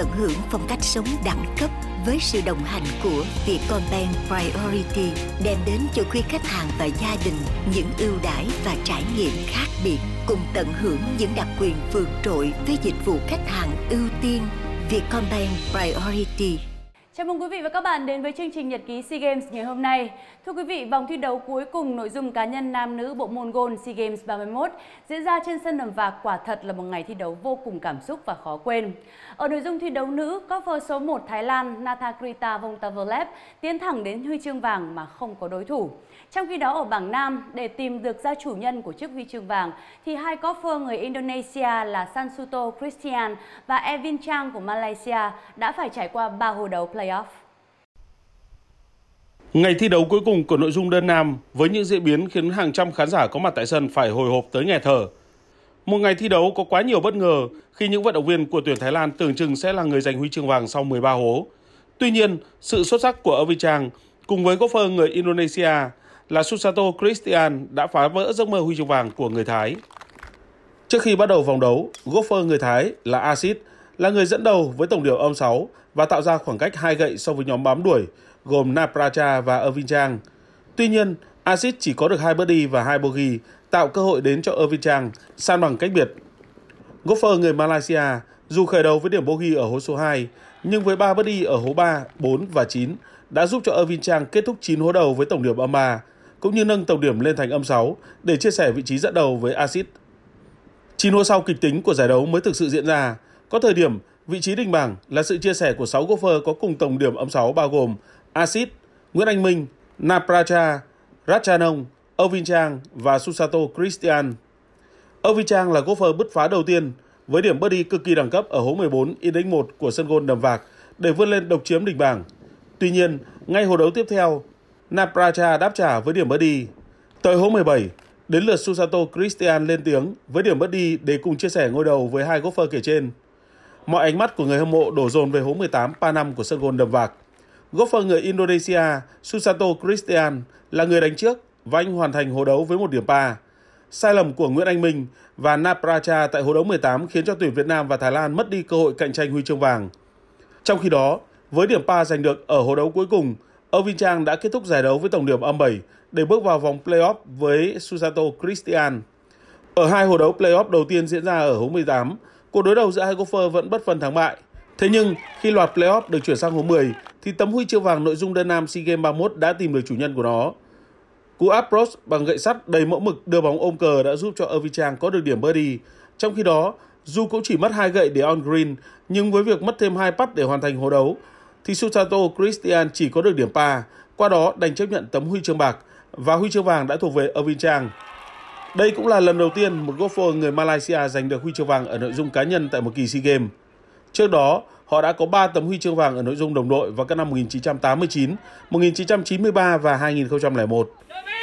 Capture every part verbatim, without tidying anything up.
tận hưởng phong cách sống đẳng cấp với sự đồng hành của Vietcombank Priority, đem đến cho quý khách hàng và gia đình những ưu đãi và trải nghiệm khác biệt, cùng tận hưởng những đặc quyền vượt trội với dịch vụ khách hàng ưu tiên. Vietcombank Priority. Chào mừng quý vị và các bạn đến với chương trình Nhật ký SEA Games ngày hôm nay. Thưa quý vị, vòng thi đấu cuối cùng nội dung cá nhân nam nữ bộ môn golf SEA Games ba mươi mốt diễn ra trên sân Đầm Vạc quả thật là một ngày thi đấu vô cùng cảm xúc và khó quên. Ở nội dung thi đấu nữ, golfer số một Thái Lan Nathakrita Vongtavlep tiến thẳng đến huy chương vàng mà không có đối thủ. Trong khi đó ở bảng nam, để tìm được ra chủ nhân của chiếc huy chương vàng thì hai golfer người Indonesia là Sansuto Christian và Evin Chang của Malaysia đã phải trải qua ba hồi đấu playoff. Ngày thi đấu cuối cùng của nội dung đơn nam với những diễn biến khiến hàng trăm khán giả có mặt tại sân phải hồi hộp tới nghẹt thở. Một ngày thi đấu có quá nhiều bất ngờ khi những vận động viên của tuyển Thái Lan tưởng chừng sẽ là người giành huy chương vàng sau mười ba hố. Tuy nhiên, sự xuất sắc của Evin Chang cùng với golfer người Indonesia là Susanto Christian đã phá vỡ giấc mơ huy chương vàng của người Thái. Trước khi bắt đầu vòng đấu, golfer người Thái là Asit là người dẫn đầu với tổng điểm âm sáu và tạo ra khoảng cách hai gậy so với nhóm bám đuổi gồm Napracha và Evin Chang. Tuy nhiên, Asit chỉ có được hai birdie và hai bogey, tạo cơ hội đến cho Evin Chang san bằng cách biệt. Golfer người Malaysia dù khởi đầu với điểm bogey ở hố số hai, nhưng với ba birdie ở hố ba, bốn và chín đã giúp cho Evin Chang kết thúc chín hố đầu với tổng điểm âm ba, cũng như nâng tổng điểm lên thành âm sáu để chia sẻ vị trí dẫn đầu với Asit. chín hố sau kịch tính của giải đấu mới thực sự diễn ra. Có thời điểm, vị trí đỉnh bảng là sự chia sẻ của sáu golfer có cùng tổng điểm âm sáu bao gồm Asit, Nguyễn Anh Minh, Napracha, Ratchanong, Evin Chang và Susanto Christian. Evin Chang là golfer bứt phá đầu tiên với điểm birdie cực kỳ đẳng cấp ở hố mười bốn index một của sân golf Đầm Vạc để vươn lên độc chiếm đỉnh bảng. Tuy nhiên, ngay hồi đấu tiếp theo, Napracha đáp trả với điểm birdie. Tới hố mười bảy, đến lượt Susanto Christian lên tiếng với điểm birdie để cùng chia sẻ ngôi đầu với hai golfer kể trên. Mọi ánh mắt của người hâm mộ đổ dồn về hố mười tám par năm của sân golf Đầm Vạc. Golfer người Indonesia Susanto Christian là người đánh trước và anh hoàn thành hố đấu với một điểm par. Sai lầm của Nguyễn Anh Minh và Napracha tại hố đấu mười tám khiến cho tuyển Việt Nam và Thái Lan mất đi cơ hội cạnh tranh huy chương vàng. Trong khi đó, với điểm par giành được ở hố đấu cuối cùng, Evin Chang đã kết thúc giải đấu với tổng điểm âm bảy để bước vào vòng playoff với Susanto Christian. Ở hai hố đấu playoff đầu tiên diễn ra ở hố mười tám, cuộc đối đầu giữa hai golfer vẫn bất phân thắng bại. Thế nhưng, khi loạt playoff được chuyển sang hố mười, thì tấm huy chương vàng nội dung đơn nam SEA Games ba mươi mốt đã tìm được chủ nhân của nó. Cú approach bằng gậy sắt đầy mẫu mực đưa bóng ôm cờ đã giúp cho Evin Chang có được điểm birdie. Trong khi đó, dù cũng chỉ mất hai gậy để on green, nhưng với việc mất thêm hai putt để hoàn thành hố đấu, thì Susanto Christian chỉ có được điểm par, qua đó đành chấp nhận tấm huy chương bạc và huy chương vàng đã thuộc về Evin Chang. Đây cũng là lần đầu tiên một golfer người Malaysia giành được huy chương vàng ở nội dung cá nhân tại một kỳ SEA Games. Trước đó, họ đã có ba tấm huy chương vàng ở nội dung đồng đội vào các năm một nghìn chín trăm tám mươi chín, một nghìn chín trăm chín mươi ba và hai nghìn không trăm lẻ một.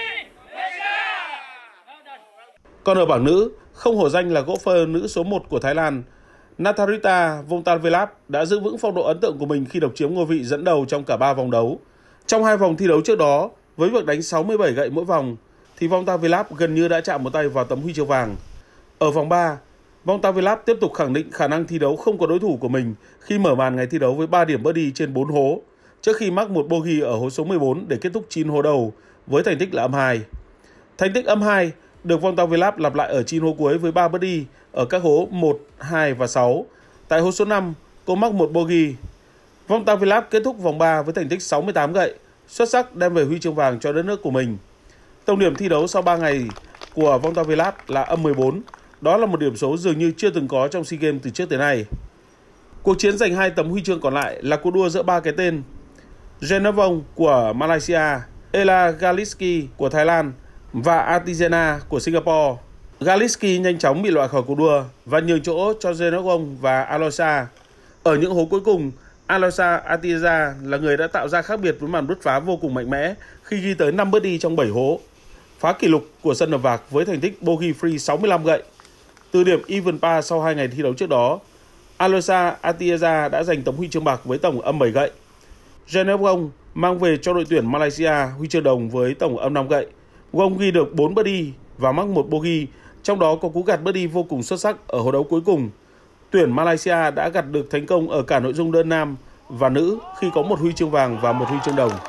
Còn ở bảng nữ, không hổ danh là golfer nữ số một của Thái Lan, Nathakrita Vongtavlep đã giữ vững phong độ ấn tượng của mình khi độc chiếm ngôi vị dẫn đầu trong cả ba vòng đấu. Trong hai vòng thi đấu trước đó, với việc đánh sáu mươi bảy gậy mỗi vòng, thì Vongtavlep gần như đã chạm một tay vào tấm huy chương vàng. Ở vòng ba, Vongtavlep tiếp tục khẳng định khả năng thi đấu không có đối thủ của mình khi mở màn ngày thi đấu với ba điểm birdie trên bốn hố, trước khi mắc một bogey ở hố số mười bốn để kết thúc chín hố đầu với thành tích là âm hai. Thành tích âm hai được Vongtavlep lặp lại ở chín hố cuối với ba birdie ở các hố một, hai và sáu. Tại hố số năm, cô mắc một bogey. Vongtavlep kết thúc vòng ba với thành tích sáu mươi tám gậy, xuất sắc đem về huy chương vàng cho đất nước của mình. Tổng điểm thi đấu sau ba ngày của Vongtavlep là âm mười bốn. Đó là một điểm số dường như chưa từng có trong SEA Games từ trước tới nay. Cuộc chiến giành hai tấm huy chương còn lại là cuộc đua giữa ba cái tên: Jenavong của Malaysia, Ella Galiski của Thái Lan và Artiana của Singapore. Galiski nhanh chóng bị loại khỏi cuộc đua và nhường chỗ cho Jenavong và Aloisa. Ở những hố cuối cùng, Aloisa Artiana là người đã tạo ra khác biệt với màn bứt phá vô cùng mạnh mẽ khi ghi tới năm birdie trong bảy hố, phá kỷ lục của sân Đầm Vạc với thành tích bogey free sáu mươi lăm gậy. Từ điểm even par sau hai ngày thi đấu trước đó, Aloisa Artiana đã giành tấm huy chương bạc với tổng âm bảy gậy. Jenavong mang về cho đội tuyển Malaysia huy chương đồng với tổng âm năm gậy. Wong ghi được bốn birdie và mắc một bogey, trong đó có cú gạt birdie vô cùng xuất sắc ở hố đấu cuối cùng. tuyển Malaysia đã gặt được thành công ở cả nội dung đơn nam và nữ khi có một huy chương vàng và một huy chương đồng.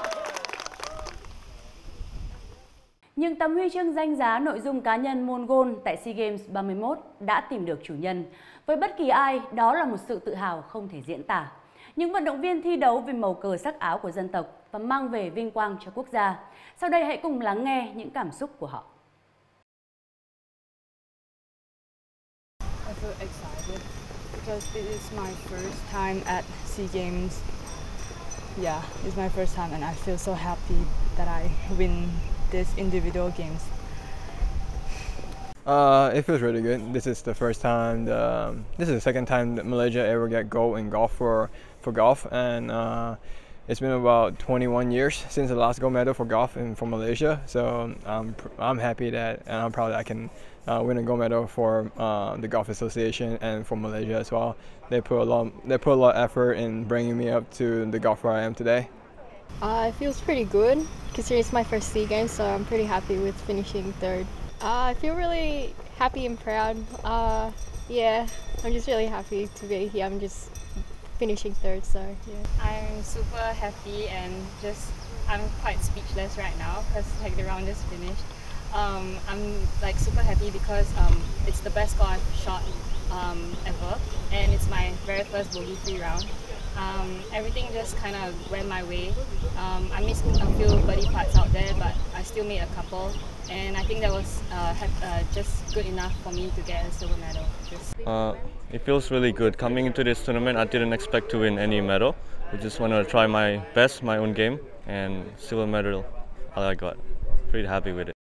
Những tấm huy chương danh giá nội dung cá nhân môn gôn tại SEA Games ba mươi mốt đã tìm được chủ nhân. Với bất kỳ ai, đó là một sự tự hào không thể diễn tả. Những vận động viên thi đấu vì màu cờ sắc áo của dân tộc và mang về vinh quang cho quốc gia. Sau đây hãy cùng lắng nghe những cảm xúc của họ. I feel excited because it is my first time at SEA Games. Yeah, it's my first time and I feel so happy that I win this individual games. Uh, it feels really good. This is the first time. The, um, this is the second time that Malaysia ever get gold in golf for for golf, and uh, it's been about twenty-one years since the last gold medal for golf in for Malaysia. So I'm I'm happy that, and I'm proud that I can uh, win a gold medal for uh, the Golf Association and for Malaysia as well. They put a lot. They put a lot of effort in bringing me up to the golfer I am today. Uh, it feels pretty good considering it's my first SEA Games, so I'm pretty happy with finishing third. Uh, I feel really happy and proud. Uh, yeah, I'm just really happy to be here. I'm just finishing third, so yeah. I'm super happy and just I'm quite speechless right now because like the round is finished. Um, I'm like super happy because um, it's the best score I've shot um, ever, and it's my very first bogey-free round. Um, everything just kind of went my way. Um, I missed a few birdie putts out there, but I still made a couple, and I think that was uh, uh, just good enough for me to get a silver medal. Just uh, it feels really good. Coming into this tournament, I didn't expect to win any medal. I just want to try my best, my own game, and silver medal, all I got. Pretty happy with it.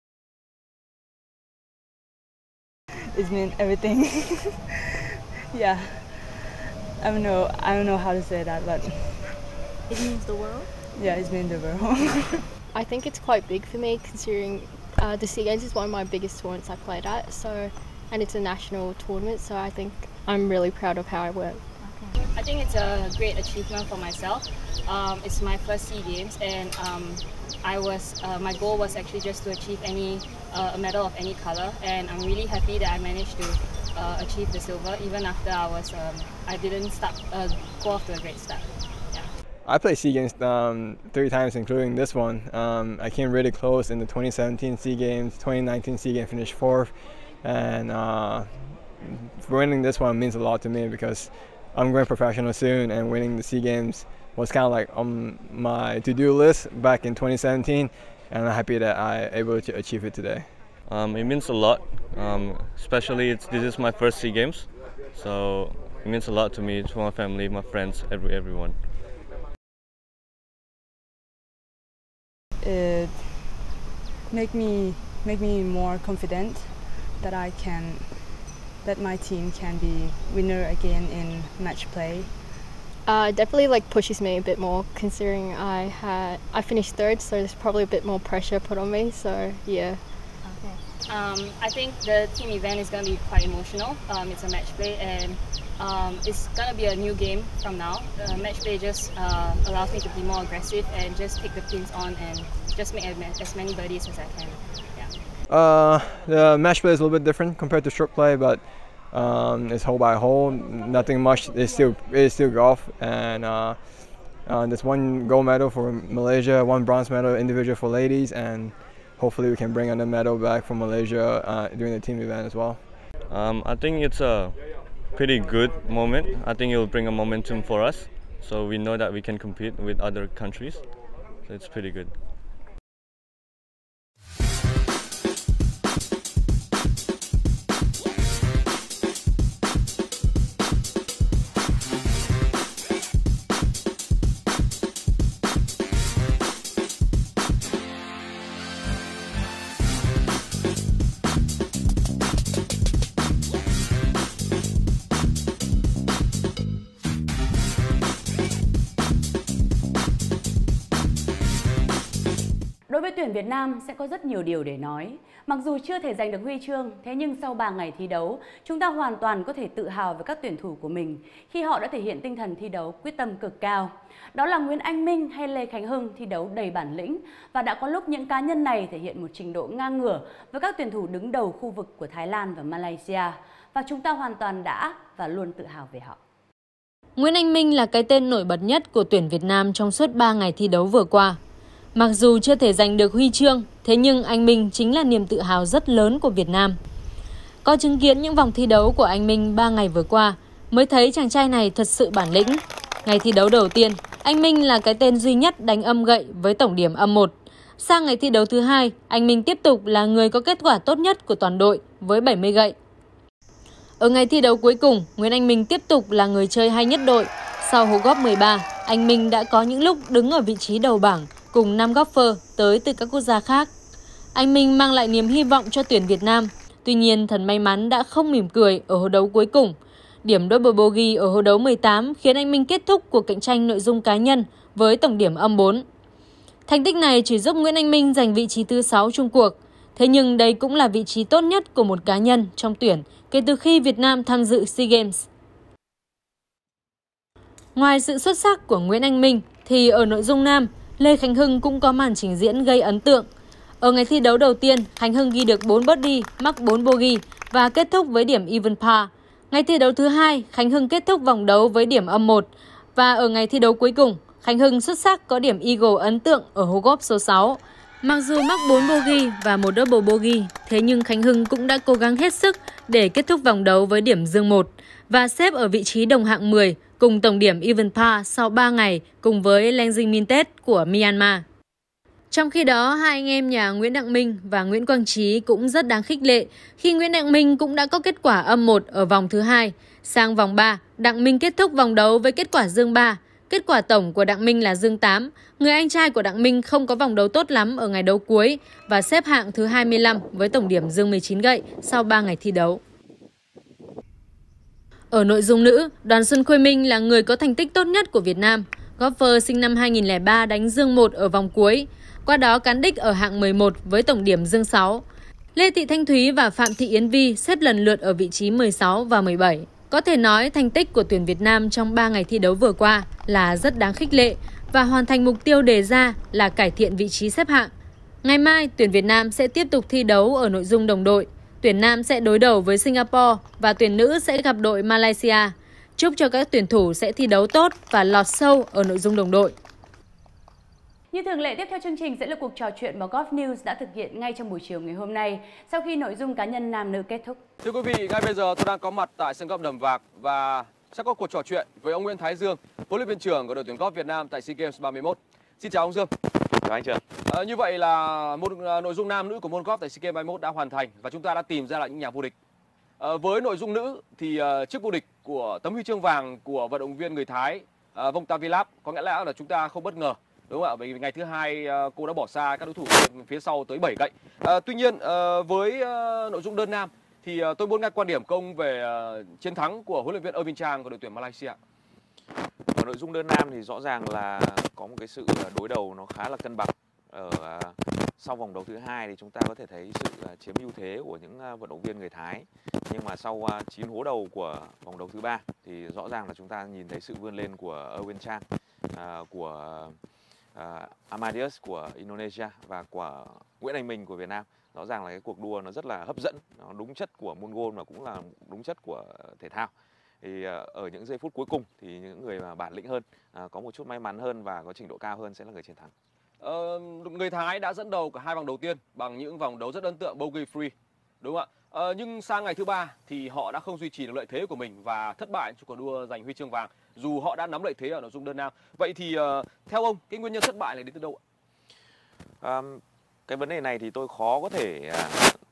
It's meant everything. Yeah. I don't know. I don't know how to say that, but It means the world? yeah, it's been the world. I think it's quite big for me considering uh, the SEA Games is one of my biggest tournaments I played at, so and it's a national tournament, so I think I'm really proud of how I went. I think it's a great achievement for myself. Um, it's my first SEA Games, and um, I was uh, my goal was actually just to achieve any uh, a medal of any color, and I'm really happy that I managed to uh, achieve the silver, even after I was um, I didn't start uh, go off to a great start. Yeah. I played SEA Games um, three times, including this one. Um, I came really close in the twenty seventeen SEA Games, twenty nineteen SEA Games, finished fourth, and uh, winning this one means a lot to me because I'm going professional soon, and winning the SEA Games was kind of like on my to-do list back in twenty seventeen, and I'm happy that I'm able to achieve it today. Um, it means a lot, um, especially it's, this is my first SEA Games, so it means a lot to me, to my family, my friends, every everyone. It make me make me more confident that I can that my team can be winner again in match play. Uh, it definitely like pushes me a bit more considering I had I finished third, so there's probably a bit more pressure put on me. So yeah. Um, I think the team event is going to be quite emotional. Um, it's a match play, and um, it's going to be a new game from now. Uh, match play just uh, allows me to be more aggressive and just take the pins on and just make as many birdies as I can. Yeah. Uh, the match play is a little bit different compared to stroke play, but um, it's hole by hole. Nothing much. It's still it's still golf, and uh, uh, there's one gold medal for Malaysia, one bronze medal individual for ladies, and hopefully we can bring another medal back from Malaysia uh, during the team event as well. Um, I think it's a pretty good moment. I think it will bring a momentum for us, so we know that we can compete with other countries. So it's pretty good. Đối với tuyển Việt Nam sẽ có rất nhiều điều để nói. Mặc dù chưa thể giành được huy chương, thế nhưng sau ba ngày thi đấu, chúng ta hoàn toàn có thể tự hào với các tuyển thủ của mình khi họ đã thể hiện tinh thần thi đấu quyết tâm cực cao. Đó là Nguyễn Anh Minh hay Lê Khánh Hưng thi đấu đầy bản lĩnh, và đã có lúc những cá nhân này thể hiện một trình độ ngang ngửa với các tuyển thủ đứng đầu khu vực của Thái Lan và Malaysia, và chúng ta hoàn toàn đã và luôn tự hào về họ. Nguyễn Anh Minh là cái tên nổi bật nhất của tuyển Việt Nam trong suốt ba ngày thi đấu vừa qua. Mặc dù chưa thể giành được huy chương, thế nhưng anh Minh chính là niềm tự hào rất lớn của Việt Nam. Có chứng kiến những vòng thi đấu của anh Minh ba ngày vừa qua, mới thấy chàng trai này thật sự bản lĩnh. Ngày thi đấu đầu tiên, anh Minh là cái tên duy nhất đánh âm gậy với tổng điểm âm một. Sang ngày thi đấu thứ hai, anh Minh tiếp tục là người có kết quả tốt nhất của toàn đội với bảy mươi gậy. Ở ngày thi đấu cuối cùng, Nguyễn Anh Minh tiếp tục là người chơi hay nhất đội. Sau hố góp mười ba, anh Minh đã có những lúc đứng ở vị trí đầu bảng cùng năm golfer tới từ các quốc gia khác. Anh Minh mang lại niềm hy vọng cho tuyển Việt Nam. Tuy nhiên, thần may mắn đã không mỉm cười ở hố đấu cuối cùng. Điểm double bogey ở hố đấu mười tám khiến anh Minh kết thúc cuộc cạnh tranh nội dung cá nhân với tổng điểm âm bốn. Thành tích này chỉ giúp Nguyễn Anh Minh giành vị trí thứ sáu chung cuộc. Thế nhưng đây cũng là vị trí tốt nhất của một cá nhân trong tuyển kể từ khi Việt Nam tham dự SEA Games. Ngoài sự xuất sắc của Nguyễn Anh Minh thì ở nội dung nam, Lê Khánh Hưng cũng có màn trình diễn gây ấn tượng. Ở ngày thi đấu đầu tiên, Khánh Hưng ghi được bốn birdie, mắc bốn bogey và kết thúc với điểm even par. Ngày thi đấu thứ hai, Khánh Hưng kết thúc vòng đấu với điểm âm một. Và ở ngày thi đấu cuối cùng, Khánh Hưng xuất sắc có điểm eagle ấn tượng ở hố góp số sáu. Mặc dù mắc bốn bogey và một double bogey, thế nhưng Khánh Hưng cũng đã cố gắng hết sức để kết thúc vòng đấu với điểm dương một và xếp ở vị trí đồng hạng mười cùng tổng điểm even par sau ba ngày cùng với Lenzing Mintet của Myanmar. Trong khi đó, hai anh em nhà Nguyễn Đặng Minh và Nguyễn Quang Trí cũng rất đáng khích lệ khi Nguyễn Đặng Minh cũng đã có kết quả âm một ở vòng thứ hai. Sang vòng ba, Đặng Minh kết thúc vòng đấu với kết quả dương ba. Kết quả tổng của Đặng Minh là dương tám. Người anh trai của Đặng Minh không có vòng đấu tốt lắm ở ngày đấu cuối và xếp hạng thứ hai mươi lăm với tổng điểm dương mười chín gậy sau ba ngày thi đấu. Ở nội dung nữ, Đoàn Xuân Khôi Minh là người có thành tích tốt nhất của Việt Nam. Golfer sinh năm hai nghìn không trăm lẻ ba đánh dương một ở vòng cuối, qua đó cán đích ở hạng mười một với tổng điểm dương sáu. Lê Thị Thanh Thúy và Phạm Thị Yến Vi xếp lần lượt ở vị trí mười sáu và mười bảy. Có thể nói thành tích của tuyển Việt Nam trong ba ngày thi đấu vừa qua là rất đáng khích lệ và hoàn thành mục tiêu đề ra là cải thiện vị trí xếp hạng. Ngày mai, tuyển Việt Nam sẽ tiếp tục thi đấu ở nội dung đồng đội. Tuyển nam sẽ đối đầu với Singapore và tuyển nữ sẽ gặp đội Malaysia. Chúc cho các tuyển thủ sẽ thi đấu tốt và lọt sâu ở nội dung đồng đội. Như thường lệ, tiếp theo chương trình sẽ là cuộc trò chuyện mà Golf News đã thực hiện ngay trong buổi chiều ngày hôm nay sau khi nội dung cá nhân nam nữ kết thúc. Thưa quý vị, ngay bây giờ tôi đang có mặt tại sân golf Đầm Vạc và sẽ có cuộc trò chuyện với ông Nguyễn Thái Dương, huấn luyện viên trưởng của đội tuyển golf Việt Nam tại SEA Games ba mươi mốt. Xin chào ông Dương. Chào anh Trường. À, như vậy là một nội dung nam nữ của môn golf tại SEA Games ba mươi mốt đã hoàn thành và chúng ta đã tìm ra lại những nhà vô địch. À, với nội dung nữ thì uh, chức vô địch của tấm huy chương vàng của vận động viên người Thái uh, Vongtavilap có nghĩa là chúng ta không bất ngờ. Đúng không ạ? Bởi vì ngày thứ hai uh, cô đã bỏ xa các đối thủ phía sau tới bảy gậy. Uh, tuy nhiên uh, với uh, nội dung đơn nam thì uh, tôi muốn nghe quan điểm của ông về uh, chiến thắng của huấn luyện viên Irvin Chang của đội tuyển Malaysia. Ở nội dung đơn nam thì rõ ràng là có một cái sự đối đầu nó khá là cân bằng. Ở uh, sau vòng đấu thứ hai thì chúng ta có thể thấy sự uh, chiếm ưu thế của những uh, vận động viên người Thái. Nhưng mà sau uh, chín hố đầu của vòng đấu thứ ba thì rõ ràng là chúng ta nhìn thấy sự vươn lên của Irvin Chang, uh, của uh, Amadeus của Indonesia và của Nguyễn Anh Minh của Việt Nam. Rõ ràng là cái cuộc đua nó rất là hấp dẫn, nó đúng chất của môn golf và cũng là đúng chất của thể thao. Thì uh, ở những giây phút cuối cùng thì những người mà bản lĩnh hơn, uh, có một chút may mắn hơn và có trình độ cao hơn sẽ là người chiến thắng. Ờ, người Thái đã dẫn đầu cả hai vòng đầu tiên bằng những vòng đấu rất ấn tượng bogey free, đúng không ạ? Ờ, nhưng sang ngày thứ ba thì họ đã không duy trì được lợi thế của mình và thất bại trong cuộc đua giành huy chương vàng, dù họ đã nắm lợi thế ở nội dung đơn nam. Vậy thì uh, theo ông, cái nguyên nhân thất bại này đến từ đâu ạ? Um, cái vấn đề này thì tôi khó có thể uh,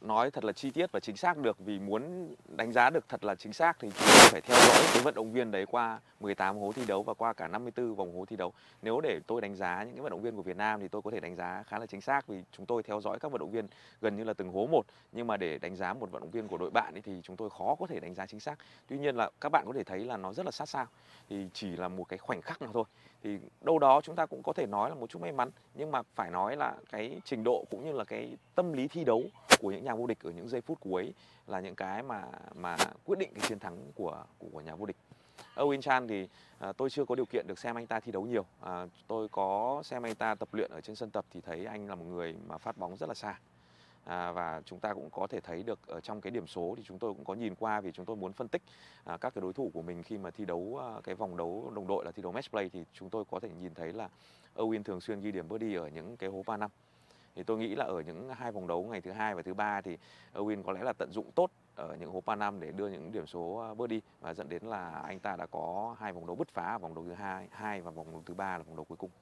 nói thật là chi tiết và chính xác được, vì muốn đánh giá được thật là chính xác thì chúng ta phải theo dõi cái vận động viên đấy qua mười tám hố thi đấu và qua cả năm mươi tư vòng hố thi đấu. Nếu để tôi đánh giá những cái vận động viên của Việt Nam thì tôi có thể đánh giá khá là chính xác, vì chúng tôi theo dõi các vận động viên gần như là từng hố một. Nhưng mà để đánh giá một vận động viên của đội bạn ấy thì chúng tôi khó có thể đánh giá chính xác. Tuy nhiên là các bạn có thể thấy là nó rất là sát sao, thì chỉ là một cái khoảnh khắc nào thôi. Thì đâu đó chúng ta cũng có thể nói là một chút may mắn, nhưng mà phải nói là cái trình độ cũng như là cái tâm lý thi đấu của những nhà vô địch ở những giây phút cuối là những cái mà mà quyết định cái chiến thắng của của nhà vô địch. Owen Chan thì à, tôi chưa có điều kiện được xem anh ta thi đấu nhiều. À, tôi có xem anh ta tập luyện ở trên sân tập thì thấy anh là một người mà phát bóng rất là xa. À, và chúng ta cũng có thể thấy được ở trong cái điểm số thì chúng tôi cũng có nhìn qua, vì chúng tôi muốn phân tích à, các cái đối thủ của mình khi mà thi đấu à, cái vòng đấu đồng đội là thi đấu match play, thì chúng tôi có thể nhìn thấy là Owen thường xuyên ghi điểm birdie ở những cái hố ba năm. Thì tôi nghĩ là ở những hai vòng đấu ngày thứ hai và thứ ba thì Owen có lẽ là tận dụng tốt ở những hố ba năm để đưa những điểm số birdie, và dẫn đến là anh ta đã có hai vòng đấu bứt phá, vòng đấu thứ hai, hai và vòng đấu thứ ba là vòng đấu cuối cùng.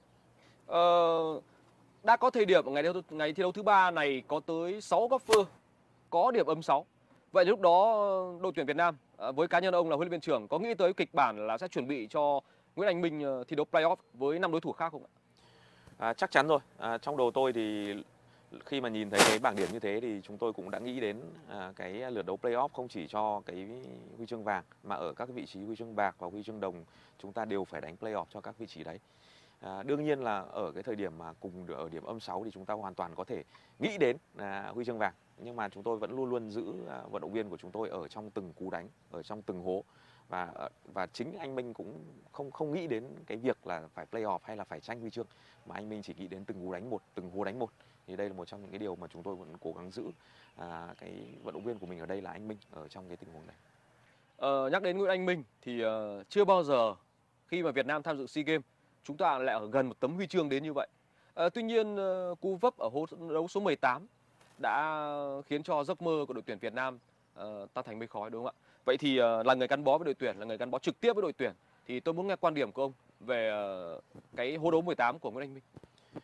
Ờ, đã có thời điểm ngày ngày thi đấu thứ ba này có tới sáu golfer có điểm âm sáu. Vậy lúc đó đội tuyển Việt Nam với cá nhân ông là huấn luyện viên trưởng có nghĩ tới kịch bản là sẽ chuẩn bị cho Nguyễn Anh Minh thi đấu playoff với năm đối thủ khác không ạ? À, chắc chắn rồi. À, trong đầu tôi thì khi mà nhìn thấy cái bảng điểm như thế thì chúng tôi cũng đã nghĩ đến à, cái lượt đấu playoff không chỉ cho cái huy chương vàng, mà ở các vị trí huy chương bạc và huy chương đồng chúng ta đều phải đánh playoff cho các vị trí đấy. À, đương nhiên là ở cái thời điểm mà cùng ở điểm âm sáu thì chúng ta hoàn toàn có thể nghĩ đến à, huy chương vàng, nhưng mà chúng tôi vẫn luôn luôn giữ à, vận động viên của chúng tôi ở trong từng cú đánh, ở trong từng hố, và và chính anh Minh cũng không không nghĩ đến cái việc là phải playoff hay là phải tranh huy chương, mà anh Minh chỉ nghĩ đến từng cú đánh một, từng hố đánh một. Thì đây là một trong những cái điều mà chúng tôi vẫn cố gắng giữ à, cái vận động viên của mình ở đây là anh Minh ở trong cái tình huống này. Ờ, nhắc đến Nguyễn Anh Minh thì uh, chưa bao giờ khi mà Việt Nam tham dự SEA Games chúng ta lại ở gần một tấm huy chương đến như vậy. À, tuy nhiên uh, cú vấp ở hố đấu số mười tám đã khiến cho giấc mơ của đội tuyển Việt Nam uh, tan thành mây khói, đúng không ạ? Vậy thì uh, là người gắn bó với đội tuyển, là người gắn bó trực tiếp với đội tuyển, thì tôi muốn nghe quan điểm của ông về uh, cái hố đấu mười tám của Nguyễn Anh Minh.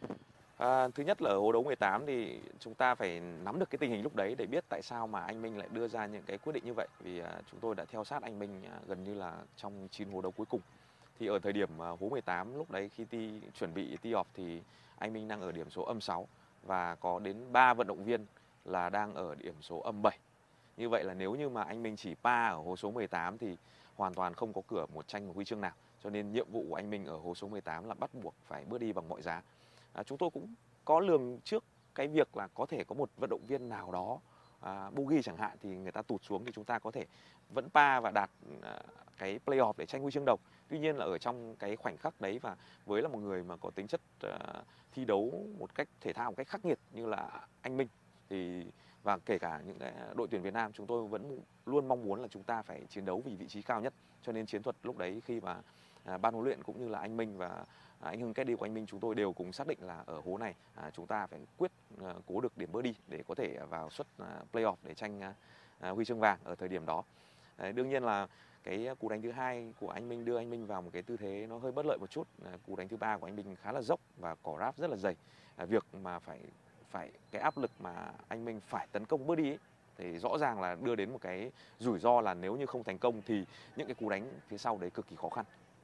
À, thứ nhất là ở hố đấu mười tám thì chúng ta phải nắm được cái tình hình lúc đấy để biết tại sao mà anh Minh lại đưa ra những cái quyết định như vậy. Vì à, chúng tôi đã theo sát anh Minh à, gần như là trong chín hố đấu cuối cùng. Thì ở thời điểm à, hố mười tám lúc đấy khi ti, chuẩn bị tee off thì anh Minh đang ở điểm số âm sáu và có đến ba vận động viên là đang ở điểm số âm bảy. Như vậy là nếu như mà anh Minh chỉ pa ở hố số mười tám thì hoàn toàn không có cửa một tranh một huy chương nào. Cho nên nhiệm vụ của anh Minh ở hố số mười tám là bắt buộc phải bước đi bằng mọi giá. À, chúng tôi cũng có lường trước cái việc là có thể có một vận động viên nào đó à, bogey chẳng hạn thì người ta tụt xuống thì chúng ta có thể vẫn pa và đạt à, cái playoff để tranh huy chương đồng. Tuy nhiên là ở trong cái khoảnh khắc đấy và với là một người mà có tính chất à, thi đấu một cách thể thao một cách khắc nghiệt như là anh Minh thì và kể cả những cái đội tuyển Việt Nam chúng tôi vẫn luôn mong muốn là chúng ta phải chiến đấu vì vị trí cao nhất. Cho nên chiến thuật lúc đấy khi mà à, ban huấn luyện cũng như là anh Minh và À, anh Hưng Kết đi của anh Minh chúng tôi đều cùng xác định là ở hố này à, chúng ta phải quyết à, cố được điểm birdie để có thể vào suất à, playoff để tranh à, huy chương vàng ở thời điểm đó. À, đương nhiên là cái cú đánh thứ hai của anh Minh đưa anh Minh vào một cái tư thế nó hơi bất lợi một chút. À, cú đánh thứ ba của anh Minh khá là dốc và cỏ ráp rất là dày. À, việc mà phải phải cái áp lực mà anh Minh phải tấn công birdie ấy, thì rõ ràng là đưa đến một cái rủi ro là nếu như không thành công thì những cái cú đánh phía sau đấy cực kỳ khó khăn.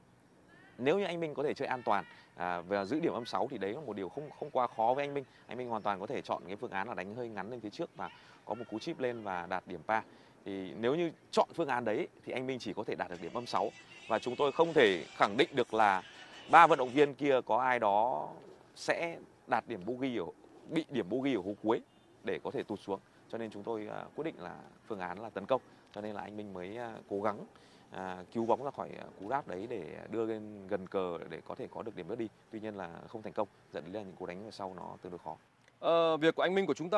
Nếu như anh Minh có thể chơi an toàn à, và giữ điểm âm sáu thì đấy là một điều không không quá khó với anh Minh. Anh Minh hoàn toàn có thể chọn cái phương án là đánh hơi ngắn lên phía trước và có một cú chip lên và đạt điểm pa. Thì nếu như chọn phương án đấy thì anh Minh chỉ có thể đạt được điểm âm sáu và chúng tôi không thể khẳng định được là ba vận động viên kia có ai đó sẽ đạt điểm bogey ở bị điểm bogey ở hố cuối để có thể tụt xuống. Cho nên chúng tôi uh, quyết định là phương án là tấn công. Cho nên là anh Minh mới uh, cố gắng À, cứu bóng ra khỏi cú đáp đấy để đưa lên gần cờ để có thể có được điểm birdie. Tuy nhiên là không thành công, dẫn đến là những cú đánh về sau nó tương đối khó. Ờ, việc của anh Minh của chúng ta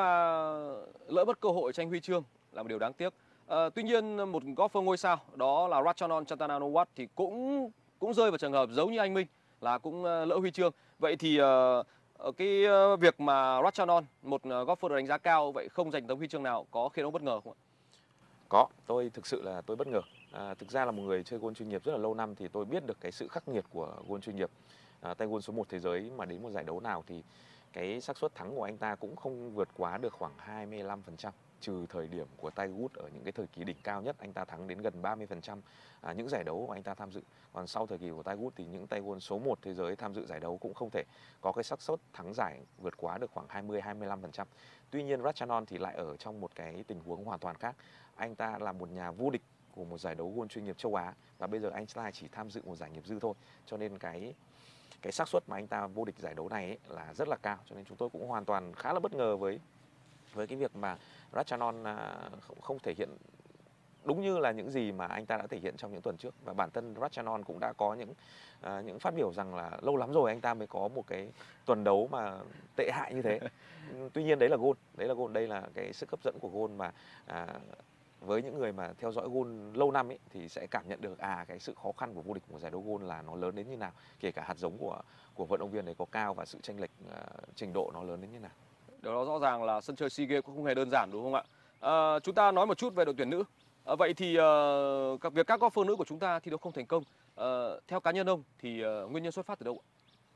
lỡ mất cơ hội tranh huy chương là một điều đáng tiếc. À, tuy nhiên một golfer ngôi sao đó là Ratchanon Chantananowat thì cũng cũng rơi vào trường hợp giống như anh Minh là cũng lỡ huy chương. Vậy thì uh, cái việc mà Ratchanon, một golfer được đánh giá cao vậy không giành tấm huy chương nào có khiến ông bất ngờ không ạ? Có, tôi thực sự là tôi bất ngờ. À, thực ra là một người chơi golf chuyên nghiệp rất là lâu năm thì tôi biết được cái sự khắc nghiệt của golf chuyên nghiệp. À, tay golf số một thế giới mà đến một giải đấu nào thì cái xác suất thắng của anh ta cũng không vượt quá được khoảng hai mươi lăm phần trăm. trừ thời điểm của Tiger Woods ở những cái thời kỳ đỉnh cao nhất, anh ta thắng đến gần ba mươi phần trăm à, những giải đấu mà anh ta tham dự. Còn sau thời kỳ của Tiger Woods thì những tay golf số một thế giới tham dự giải đấu cũng không thể có cái xác suất thắng giải vượt quá được khoảng hai mươi đến hai mươi lăm phần trăm. Tuy nhiên Ratchanon thì lại ở trong một cái tình huống hoàn toàn khác. Anh ta là một nhà vô địch của một giải đấu golf chuyên nghiệp châu Á và bây giờ anh ta chỉ tham dự một giải nghiệp dư thôi. Cho nên cái cái xác suất mà anh ta vô địch giải đấu này ấy là rất là cao, cho nên chúng tôi cũng hoàn toàn khá là bất ngờ với với cái việc mà Ratchanon không, không thể hiện đúng như là những gì mà anh ta đã thể hiện trong những tuần trước. Và bản thân Ratchanon cũng đã có những uh, những phát biểu rằng là lâu lắm rồi anh ta mới có một cái tuần đấu mà tệ hại như thế. Tuy nhiên đấy là golf, đấy là golf, đây là cái sức hấp dẫn của golf mà uh, với những người mà theo dõi golf lâu năm ấy, thì sẽ cảm nhận được à cái sự khó khăn của vô địch của giải đấu golf là nó lớn đến như nào, kể cả hạt giống của của vận động viên này có cao và sự chênh lệch uh, trình độ nó lớn đến như nào. Điều đó rõ ràng là sân chơi SEA Games cũng không hề đơn giản, đúng không ạ? À, chúng ta nói một chút về đội tuyển nữ. À, vậy thì uh, các việc các golfer nữ của chúng ta thi đấu không thành công, uh, theo cá nhân ông thì uh, nguyên nhân xuất phát từ đâu ạ?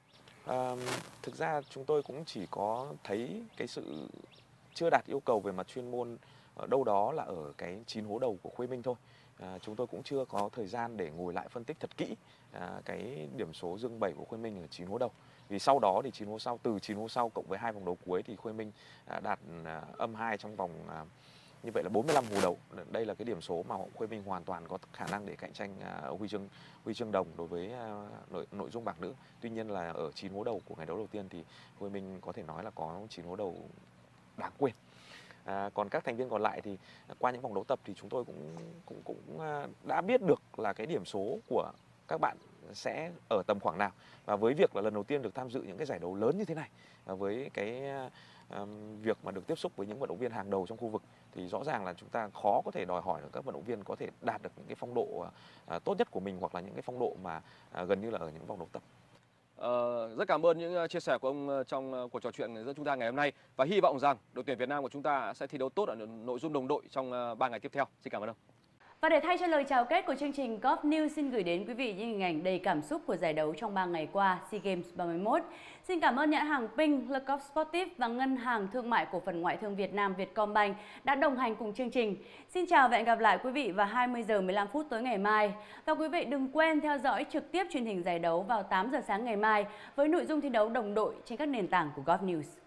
À, thực ra chúng tôi cũng chỉ có thấy cái sự chưa đạt yêu cầu về mặt chuyên môn ở đâu đó là ở cái chín hố đầu của Khuê Minh thôi. À, chúng tôi cũng chưa có thời gian để ngồi lại phân tích thật kỹ à, cái điểm số dương bảy của Khuê Minh ở chín hố đầu. Vì sau đó thì chín hố sau, từ chín hố sau cộng với hai vòng đấu cuối thì Khuê Minh à, đạt à, âm hai trong vòng à, như vậy là bốn mươi lăm hố đầu. Đây là cái điểm số mà Khuê Minh hoàn toàn có khả năng để cạnh tranh à, huy chương huy chương đồng đối với à, nội, nội dung bảng nữ. Tuy nhiên là ở chín hố đầu của ngày đấu đầu tiên thì Khuê Minh có thể nói là có chín hố đầu đáng quên. À, còn các thành viên còn lại thì qua những vòng đấu tập thì chúng tôi cũng cũng cũng đã biết được là cái điểm số của các bạn sẽ ở tầm khoảng nào. Và với việc là lần đầu tiên được tham dự những cái giải đấu lớn như thế này, với cái um, việc mà được tiếp xúc với những vận động viên hàng đầu trong khu vực thì rõ ràng là chúng ta khó có thể đòi hỏi các vận động viên có thể đạt được những cái phong độ uh, tốt nhất của mình, hoặc là những cái phong độ mà uh, gần như là ở những vòng đấu tập. Uh, rất cảm ơn những chia sẻ của ông trong cuộc trò chuyện giữa chúng ta ngày hôm nay, và hy vọng rằng đội tuyển Việt Nam của chúng ta sẽ thi đấu tốt ở nội dung đồng đội trong ba ngày tiếp theo. Xin cảm ơn ông. Và để thay cho lời chào kết của chương trình, Golf News xin gửi đến quý vị những hình ảnh đầy cảm xúc của giải đấu trong ba ngày qua SEA Games ba mươi mốt. Xin cảm ơn nhãn hàng Ping, Le Golf Sportif và Ngân hàng Thương mại Cổ phần Ngoại thương Việt Nam Vietcombank đã đồng hành cùng chương trình. Xin chào và hẹn gặp lại quý vị vào hai mươi giờ mười lăm phút tối ngày mai. Và quý vị đừng quên theo dõi trực tiếp truyền hình giải đấu vào tám giờ sáng ngày mai với nội dung thi đấu đồng đội trên các nền tảng của Golf News.